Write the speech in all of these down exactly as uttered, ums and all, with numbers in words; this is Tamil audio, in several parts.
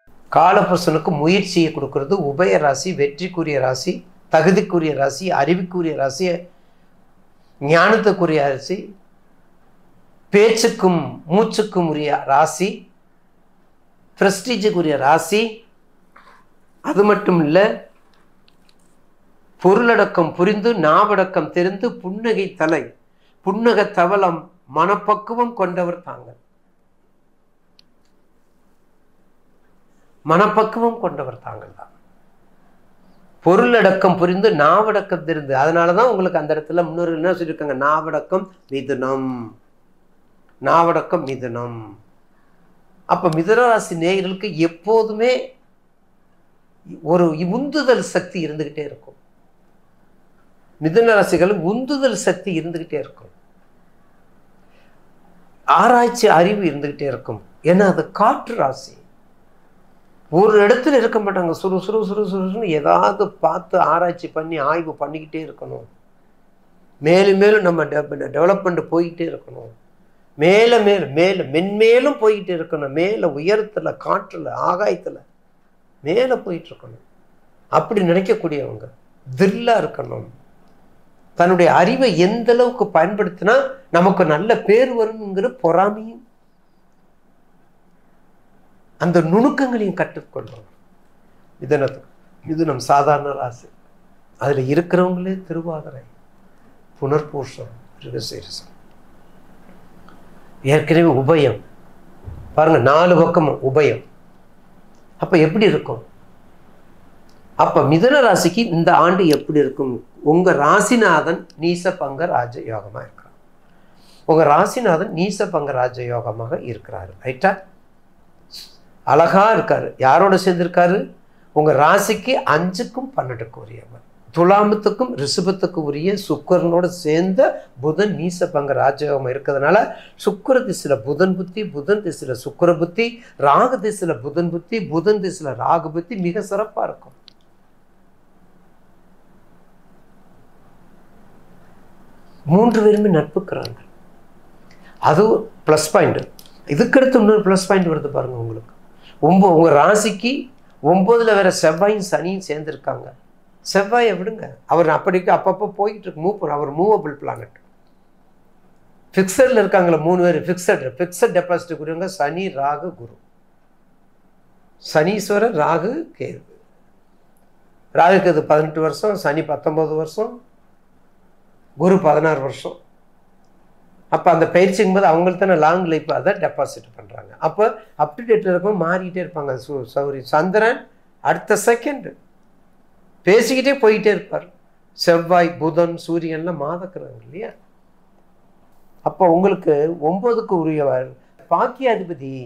காலபுருஷனுக்கு முயற்சியை கொடுக்கறது உபய ராசி, வெற்றிக்குரிய ராசி, தகுதிக்குரிய ராசி, அறிவுக்குரிய ராசி, ஞானத்துக்குரிய ராசி, பேச்சுக்கும் மூச்சுக்கும் உரிய ராசி, பிரஸ்டீஜுக்குரிய ராசி. அது மட்டும் இல்லை, பொருளடக்கம் புரிந்து நாவடக்கம் தெரிந்து புன்னகை தலை புன்னக தவளம் மனப்பக்குவம் கொண்டவர் தாங்கள். மனப்பக்குவம் கொண்டவர் தாங்கள் தான். பொருளடக்கம் புரிந்து நாவடக்கம் தெரிந்து. அதனாலதான் உங்களுக்கு அந்த இடத்துல முன்னோர்கள் என்ன சொல்லியிருக்காங்க? நாவடக்கம் மிதுனம், நாவடக்கம் மிதுனம். அப்ப மிதுனராசி நேயர்களுக்கு எப்போதுமே ஒரு உந்துதல் சக்தி இருந்துகிட்டே இருக்கும். மிதுன ராசிகள் உந்துதல் சக்தி இருந்துகிட்டே இருக்கும். ஆராய்ச்சி அறிவு இருந்துகிட்டே இருக்கும். ஏன்னா அது காற்று ராசி. ஒரு இடத்துல இருக்க மாட்டாங்க. சுறு சுறு சுறு சுறுன்னு ஏதாவது பார்த்து ஆராய்ச்சி பண்ணி ஆய்வு பண்ணிக்கிட்டே இருக்கணும். மேலும் மேலும் நம்ம டெவலப்மெண்ட் போய்கிட்டே இருக்கணும். மேல மேல மேல மென்மேலும் போய்கிட்டு இருக்கணும். மேல உயரத்துல, காற்றுல, ஆகாயத்துல மேல போயிட்டு இருக்கணும். அப்படி நினைக்கக்கூடியவங்க தில்லா இருக்கணும். தன்னுடைய அறிவை எந்த அளவுக்கு பயன்படுத்தினா நமக்கு நல்ல பேர் வரும்ங்கிற பொறாமையும் அந்த நுணுக்கங்களையும் கற்றுக்கொள்ளணும். மிதுனத்துக்கு மிதுனம் சாதாரண ராசி. அதுல இருக்கிறவங்களே திருவாதிரை, புனர்பூசம், மிருகசீரிஷம், ஏற்கனவே உபயம். பாருங்க, நாலு பக்கமும் உபயம். அப்ப எப்படி இருக்கும்? அப்ப மிதுன ராசிக்கு இந்த ஆண்டு எப்படி இருக்கும்? உங்க ராசிநாதன் நீச பங்க ராஜ யோகமா இருக்கிறார். உங்க ராசிநாதன் நீச பங்க ராஜ யோகமாக இருக்கிறாரு. ரைட்டா? அழகா இருக்காரு. யாரோட சேர்ந்திருக்காரு? உங்க ராசிக்கு அஞ்சுக்கும் பன்னெண்டுக்கும் உரியவர். துலாமத்துக்கும் ரிஷபத்துக்கும் உரிய சுக்கரனோட சேர்ந்த புதன் நீச பங்க ராஜயோகம் இருக்கிறதுனால சுக்கர திசையில புதன் புத்தி, புதன் திசையில சுக்கர புத்தி, ராகு திசையில புதன் புத்தி, புதன் திசையில ராகு புத்தி மிக சிறப்பா இருக்கும். மூன்று பேருமே நட்புக்கிறாங்க. அது பிளஸ் பாயிண்ட். இதுக்கடுத்து இன்னொரு பிளஸ் பாயிண்ட் வருது பாருங்க உங்களுக்கு. ஒன்பது உங்க ராசிக்கு ஒன்பதுல வேற செவ்வாயும் சனியும் சேர்ந்துருக்காங்க. செவ்வாயை விடுங்க, அவர் அப்படிக்கு அப்பப்போ போயிட்டு இருக்கு. Move our movable planet. ஃபிக்ஸட்ல இருக்காங்களா மூணு பேர்? ஃபிக்ஸட் ஃபிக்ஸட் டெபாசிட் கூடியவங்க சனி, ராகு, குரு. சனீஸ்வரர், ராகு, கேது. ராகுக்கு அது பதினெட்டு வருஷம், சனி பத்தொன்பது வருஷம், குரு பதினாறு வருஷம். அப்போ அந்த பயிற்சிங்கும் போது அவங்களுக்கு தானே லாங் லைஃப் அதை டெபாசிட் பண்ணுறாங்க. அப்போ அப்டேட்டில் இருக்கும், மாறிக்கிட்டே இருப்பாங்க. சு சௌரி சந்திரன் அடுத்த செகண்ட் பேசிக்கிட்டே போயிட்டே இருப்பார். செவ்வாய், புதன், சூரியன்லாம் மாதக்கிறாங்க இல்லையா? அப்போ உங்களுக்கு ஒன்பதுக்கு உரியவர் பாக்கியாதிபதி.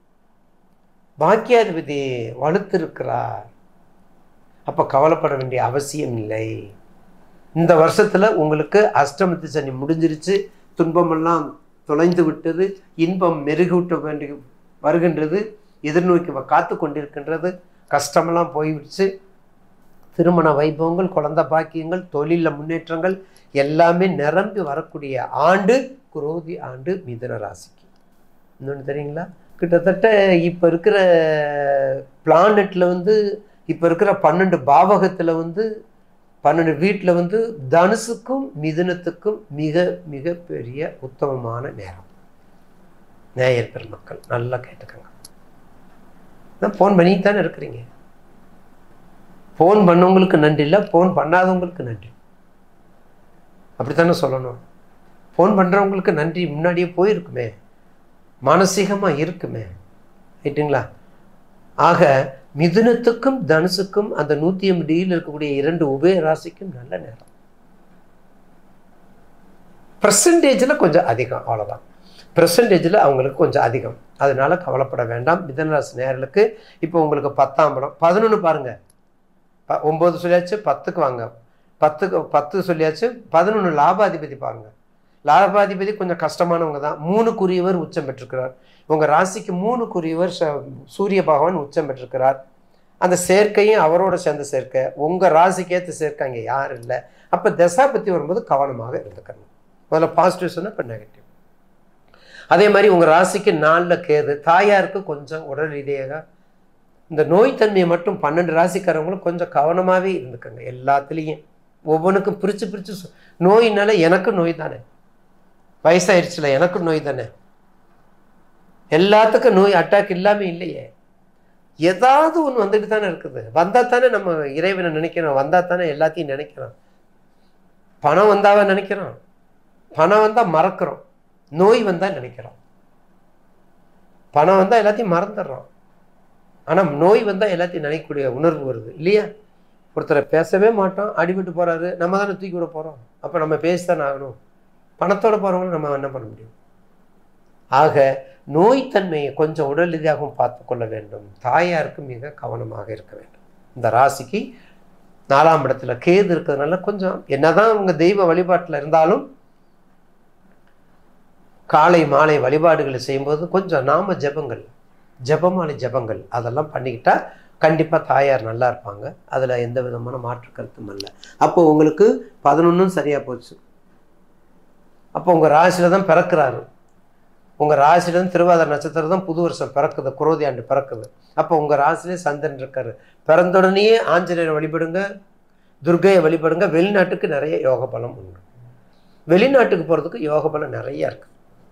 பாக்கியாதிபதி வலுத்திருக்கிறார். அப்போ கவலைப்பட வேண்டிய அவசியம் இல்லை. இந்த வருஷத்துல உங்களுக்கு அஷ்டமத்து சனி முடிஞ்சிருச்சு. துன்பமெல்லாம் தொலைந்து விட்டது. இன்பம் மெருகூட்ட வேண்டி வருகின்றது. எதிர்நோக்கி காத்து கொண்டிருக்கின்றது. கஷ்டமெல்லாம் போய்விடுச்சு. திருமண வைபவங்கள், குழந்தை பாக்கியங்கள், தொழிலில் முன்னேற்றங்கள் எல்லாமே நிரம்பி வரக்கூடிய ஆண்டு குரோதி ஆண்டு மிதுன ராசிக்கு. இன்னொன்று தெரியுங்களா? கிட்டத்தட்ட இப்போ இருக்கிற பிளானெட்டில் வந்து இப்போ இருக்கிற பன்னெண்டு பாவகத்தில் வந்து பன்னெண்டு வீட்டில் வந்து தனுசுக்கும் மிதுனத்துக்கும் மிக மிக பெரிய உத்தமமான நேரம். நேயர் பெருமக்கள் நல்லா கேட்டுக்கோங்க. நான் ஃபோன் பண்ணிட்டு தானே இருக்கிறீங்க. ஃபோன் பண்ணவங்களுக்கு நன்றி இல்லை, ஃபோன் பண்ணாதவங்களுக்கு நன்றி. அப்படித்தானே சொல்லணும். ஃபோன் பண்ணுறவங்களுக்கு நன்றி முன்னாடியே போயிருக்குமே, மானசீகமாக இருக்குமே. ரைட்டுங்களா? ஆக மிதுனத்துக்கும் தனுசுக்கும் அந்த நூற்றி ஐம்பது டிகிரியில் இருக்கக்கூடிய இரண்டு உபய ராசிக்கும் நல்ல நேரம். பர்சன்டேஜில் கொஞ்சம் அதிகம், அவ்வளோதான். பர்சன்டேஜில் அவங்களுக்கு கொஞ்சம் அதிகம். அதனால கவலைப்பட வேண்டாம் மிதுனராசி நேயர்களுக்கு. இப்போ உங்களுக்கு பத்தாம் படம் பதினொன்று பாருங்கள். ப ஒம்பது சொல்லியாச்சு, பத்துக்கு வாங்க. பத்துக்கு பத்து சொல்லியாச்சு, பதினொன்று லாபாதிபதி பாருங்க. லாபாதிபதி கொஞ்சம் கஷ்டமானவங்க தான். மூணுக்குரியவர் உச்சம் பெற்றிருக்கிறார். உங்கள் ராசிக்கு மூணுக்குரியவர் சூரிய பகவான் உச்சம் பெற்றிருக்கிறார். அந்த சேர்க்கையும் அவரோட சேர்ந்த சேர்க்கை. உங்கள் ராசிக்கு ஏற்ற சேர்க்கை அங்கே யாரும் இல்லை. அப்போ தசா பற்றி வரும்போது கவனமாக இருந்துக்கணும். முதல்ல பாசிட்டிவ் சொன்னால் இப்போ நெகட்டிவ். அதே மாதிரி உங்கள் ராசிக்கு நாலில் கேது. தாயாருக்கு கொஞ்சம் உடல் ரீதியாக இந்த நோய் தன்மையை மட்டும் பன்னெண்டு ராசிக்காரவங்களும் கொஞ்சம் கவனமாகவே இருந்துக்கங்க. எல்லாத்துலேயும் ஒவ்வொன்றுக்கும் பிரித்து பிரித்து. நோயினால எனக்கும் நோய் தானே, வயசாயிருச்சுல எனக்கும் நோய் தானே, எல்லாத்துக்கும் நோய் அட்டாக் இல்லாமல் இல்லையே. ஏதாவது ஒன்று வந்துட்டு தானே இருக்குது. வந்தால் தானே நம்ம இறைவனை நினைக்கிறோம், வந்தால் தானே எல்லாத்தையும் நினைக்கிறோம். பணம் வந்தாவே நினைக்கிறோம், பணம் வந்தால் மறக்கிறோம், நோய் வந்தால் நினைக்கிறோம். பணம் வந்தால் எல்லாத்தையும் மறந்துடுறோம், ஆனால் நோய் வந்தால் எல்லாத்தையும் நினைக்கக்கூடிய உணர்வு வருது இல்லையா? ஒருத்தரை பேசவே மாட்டோம், அடிபட்டு போகிறாரு, நம்ம தானே தூக்கி விட போகிறோம். அப்போ நம்ம பேசித்தானே ஆகணும். பணத்தோடு போகிறவங்களும் நம்ம என்ன பண்ண முடியும்? ஆக நோய்த்தன்மையை கொஞ்சம் உடல் ரீதியாகவும் பார்த்து கொள்ள வேண்டும். தாயாருக்கு மிக கவனமாக இருக்க வேண்டும். இந்த ராசிக்கு நாலாம் இடத்துல கேது இருக்கிறதுனால கொஞ்சம் என்னதான் அவங்க தெய்வ வழிபாட்டில் இருந்தாலும் காலை மாலை வழிபாடுகளை செய்யும்போது கொஞ்சம் நாம ஜபங்கள், ஜபமாலை ஜபங்கள் அதெல்லாம் பண்ணிக்கிட்டா கண்டிப்பாக தாயார் நல்லா இருப்பாங்க. அதில் எந்த விதமான மாற்று கருத்தும் இல்லை. அப்போ உங்களுக்கு பதினொன்றும் சரியாக போச்சு. அப்போ உங்கள் ராசியில் தான் பிறக்கிறாரு. உங்கள் ராசியிலேருந்து திருவாதிரை நட்சத்திரம் தான் புது வருஷம் பிறக்குது, குரோதி ஆண்டு பிறக்குது. அப்போ உங்கள் ராசிலே சந்திரன் இருக்காரு. பிறந்தோடனேயே ஆஞ்சநேயரை வழிபடுங்க, துர்கையை வழிபடுங்க. வெளிநாட்டுக்கு நிறைய யோக பலம் உண்டு. வெளிநாட்டுக்கு போகிறதுக்கு யோக பலம் நிறையா இருக்கு.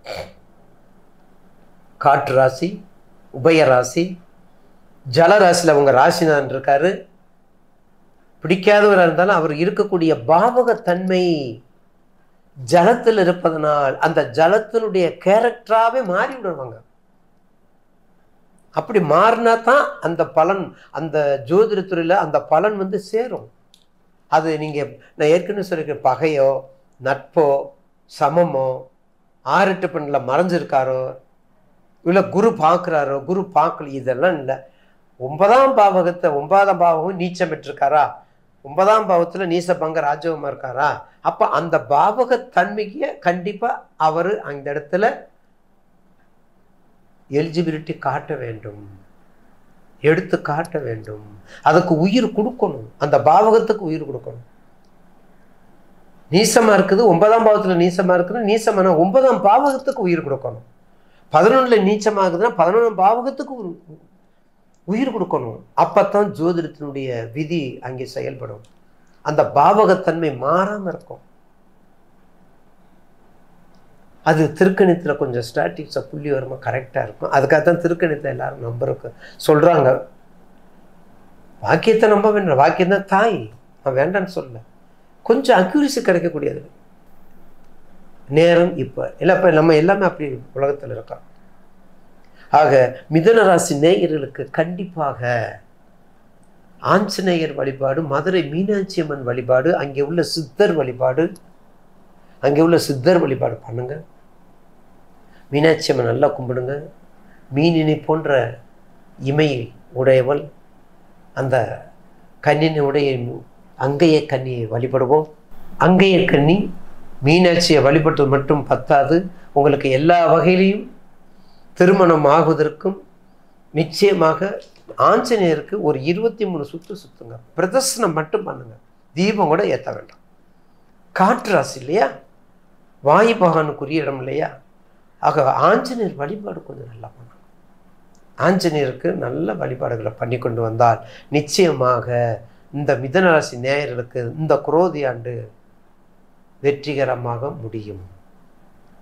காற்று ராசி, உபய ராசி, ஜல ராசியில் உங்கள் ராசிநாதன் இருக்காரு. பிடிக்காதவராக இருந்தாலும் அவர் இருக்கக்கூடிய பாவகத்தன்மை ஜலத்தில் இருப்பதனால் அந்த ஜலத்தினுடைய கேரக்டராகவே மாறி விடுவாங்க. அப்படி மாறினா தான் அந்த பலன், அந்த ஜோதிடத்துறையில் அந்த பலன் வந்து சேரும். அது நீங்கள் நான் ஏற்கனவே சொல்லியிருக்கேன், பகையோ நட்போ சமமோ ஆறெட்டு பெண்ணில் மறைஞ்சிருக்காரோ இல்லை குரு பார்க்குறாரோ குரு பார்க்கல, இதெல்லாம் இல்லை. ஒன்பதாம் பாவகத்தை ஒன்பதாம் பாவகம் நீச்சம் பெற்றிருக்காரா, ஒன்பதாம் பாவத்தில் நீச பங்க ராஜகமாக இருக்காரா, அப்போ அந்த பாவகத்தன்மைக்கு கண்டிப்பாக அவர் அந்த இடத்துல எலிஜிபிலிட்டி காட்ட வேண்டும், எடுத்து காட்ட வேண்டும். அதுக்கு உயிர் கொடுக்கணும், அந்த பாவகத்துக்கு உயிர் கொடுக்கணும். நீசமாக இருக்குது, ஒன்பதாம் பாவத்தில் நீசமாக இருக்குன்னா நீசமான ஒன்பதாம் பாவகத்துக்கு உயிர் கொடுக்கணும். பதினொன்றில் நீச்சமாகுதுன்னா பதினொன்றாம் பாவகத்துக்கு உயிர் கொடுக்கணும். அப்பத்தான் ஜோதிடத்தினுடைய விதி அங்கே செயல்படும். அந்த பாவகத்தன்மை மாறாமல் இருக்கும். அது திருக்கணித்தில் கொஞ்சம் ஸ்டாட்டிக்ஸை புள்ளி வருமா கரெக்டாக இருக்கும். அதுக்காகத்தான் திருக்கணித்தை எல்லாரும் நம்பருக்கு சொல்கிறாங்க. வாக்கியத்தை நம்ப வேண்டாம், வாக்கியம் தான் தாய், நான் வேண்டான்னு சொல்ல. கொஞ்சம் அக்யூரிசி கிடைக்கக்கூடியது நேரம் இப்போ இல்லை. இப்போ நம்ம எல்லாமே அப்படி உலகத்தில் இருக்கோம். ஆக மிதுன ராசி நேயர்களுக்கு கண்டிப்பாக ஆஞ்சநேயர் வழிபாடு, மதுரை மீனாட்சி அம்மன் வழிபாடு, அங்கே உள்ள சித்தர் வழிபாடு, அங்கே உள்ள சித்தர் வழிபாடு பண்ணுங்க. மீனாட்சி அம்மன் நல்லா கும்பிடுங்க. மீனினை போன்ற இமை உடையவள் அந்த கன்னினை உடைய அங்கைய கன்னியை வழிபடுவோம். அங்கைய கன்னி மீனாட்சியை வழிபட்டு மட்டும் பத்தாது, உங்களுக்கு எல்லா வகையிலையும் திருமணம் ஆகுவதற்கும் நிச்சயமாக ஆஞ்சநேயருக்கு ஒரு இருபத்தி மூணு சுற்று சுற்றுங்க. பிரதர்சனம் மட்டும் பண்ணுங்க, தீபம் கூட ஏற்ற வேண்டாம். காற்று ராசி இல்லையா, வாயு பகவானுக்குரிய இடம் இல்லையா. ஆக ஆஞ்சநேயர் வழிபாடு கொஞ்சம் நல்லா பண்ணுங்க. ஆஞ்சநேயருக்கு நல்ல வழிபாடுகளை பண்ணி கொண்டு வந்தால் நிச்சயமாக இந்த மிதுன ராசி நேயர்களுக்கு இந்த குரோதி ஆண்டு வெற்றிகரமாக முடியும்.